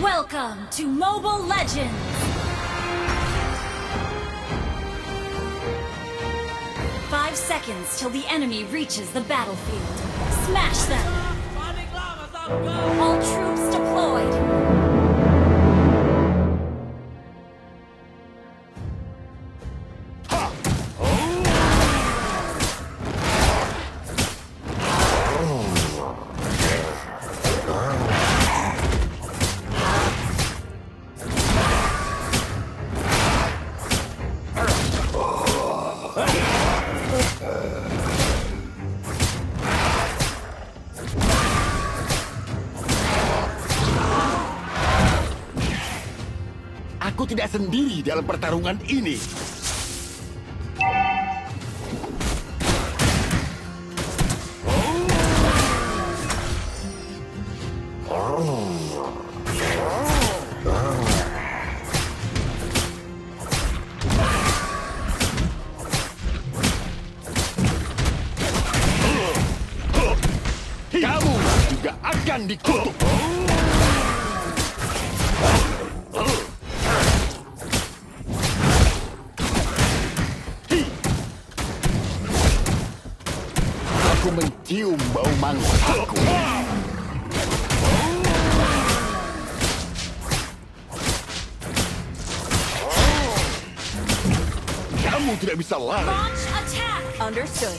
Welcome to Mobile Legends! 5 seconds till the enemy reaches the battlefield. Smash them! All troops deployed! Aku tidak sendiri dalam pertarungan ini. Kamu juga akan dikutuk. Aku mencium bau mangsaku. Kamu tidak bisa lari. Launch attack! Understood.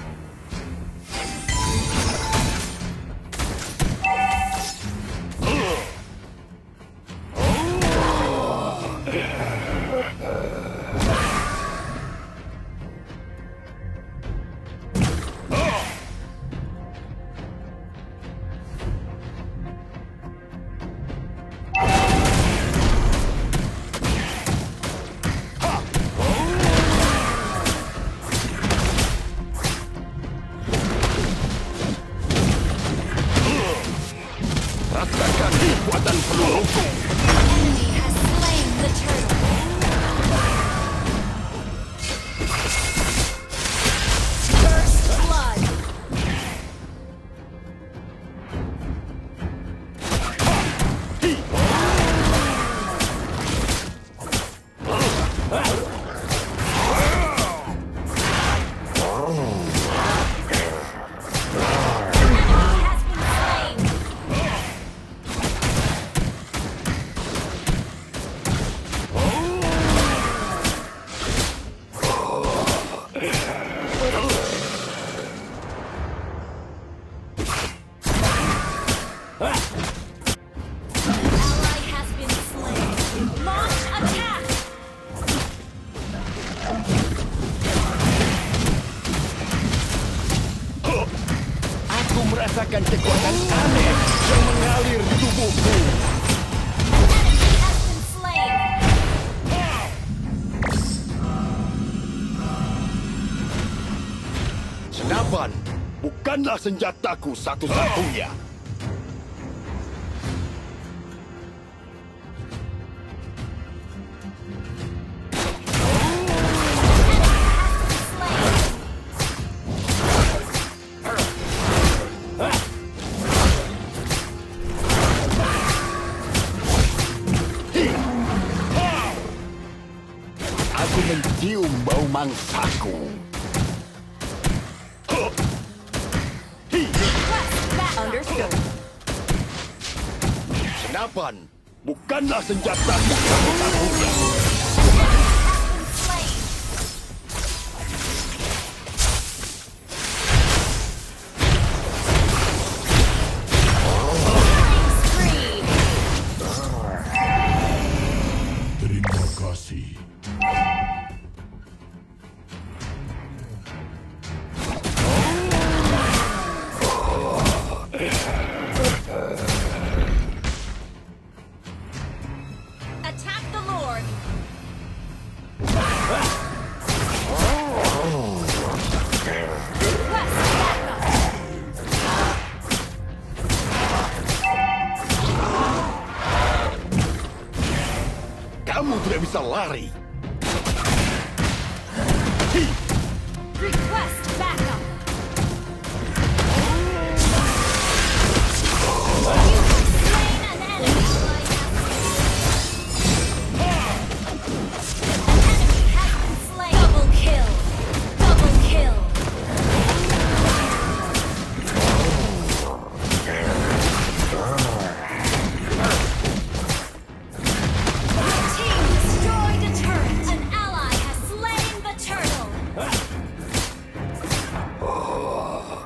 Rasakan kekuatan peluruku. Enemy has slain the turtle. First blood. Ally has been slain. Launch attack! Aku merasakan kekuatan aneh yang mengalir di tubuhku. Enemy has been slain. Senapan bukanlah senjataku satu-satunya. Aku mencium bau mangsaku. Understood. Senapan bukanlah senjataku satu-satunya. Slain. Spree. Terima kasih. Attack the Lord. Request backup. Kamu tidak bisa lari. Request backup. You have slain an enemy.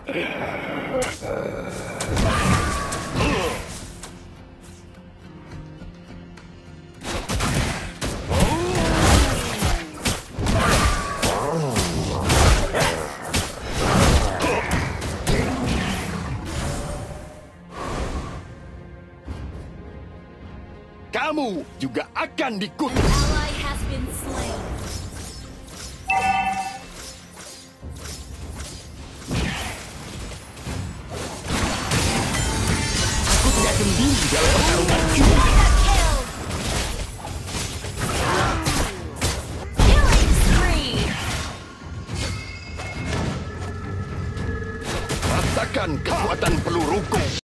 Kamu juga akan dikutuk. Ally has been slain. Aku tidak sendiri dalam pertarungan ini. Mega kill! Killing spree! Rasakan kekuatan peluruku.